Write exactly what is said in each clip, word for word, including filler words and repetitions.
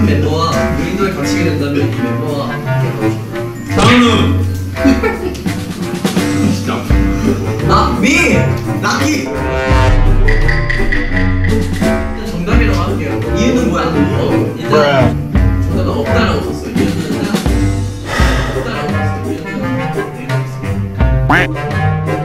한 멤버와 무인도에 갇히게 된다면 이 멤버와 함께 가고 싶다. 장훈. 아, 미! 라키! 일단 정답이라고 할게요. 이유는 뭐야? 어, 일단 정답은 없다라고 썼어요. 이유는 그냥 없다라고 썼어요. 이유는 내가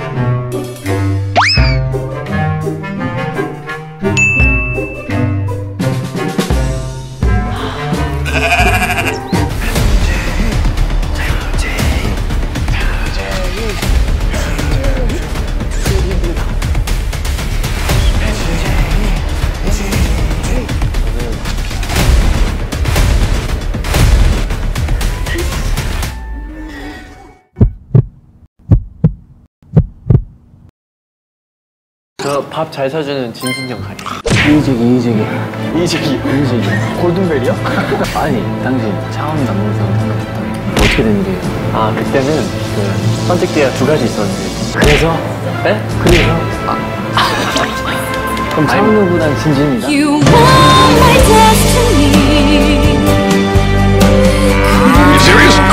저 밥 잘 사주는 진진형 가게. 이의제기 이의제기 이직이 이의제기 골든벨이요? 아니 당신 차원 남동생 생각했던 어떻게 된 일이에요? 아 그때는 그 선택지가 두 가지 있었는데. 그래서? 네? 그래서? 아. 그럼 차은우보단 진진이다? You are my destiny. You serious?